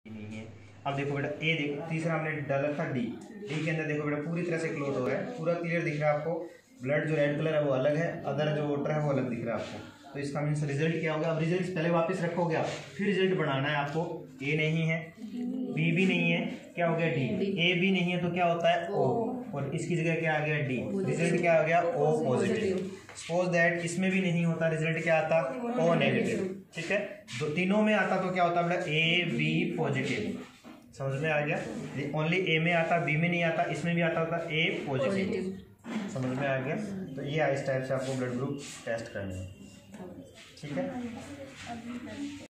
नहीं है। अब देखो बेटा ए देखो, तीसरा हमने डाला था डी के अंदर देखो बेटा पूरी तरह से क्लोट हो रहा है, पूरा क्लियर दिख रहा है आपको। ब्लड जो रेड कलर है वो अलग है, अदर जो वाटर है वो अलग दिख रहा है आपको। तो इसका मीन्स रिजल्ट क्या होगा। अब रिजल्ट पहले वापस रखोगे आप, फिर रिजल्ट बनाना है आपको। ए नहीं है, बी भी नहीं है, क्या हो गया डी। ए भी नहीं है तो क्या होता है ओ, और इसकी जगह क्या आ गया डी। रिजल्ट क्या हो गया ओ पॉजिटिव। सपोज दैट इसमें भी नहीं होता, रिजल्ट क्या आता ओ नेगेटिव। ठीक है, दो तीनों में आता तो क्या होता बेटा ए बी पॉजिटिव। समझ में आ गया। ओनली ए में आता, बी में नहीं आता, इसमें भी आता होता ए पॉजिटिव। समझ में आ गया। तो ये इस टाइप से आपको ब्लड ग्रुप टेस्ट करना है। ठीक है।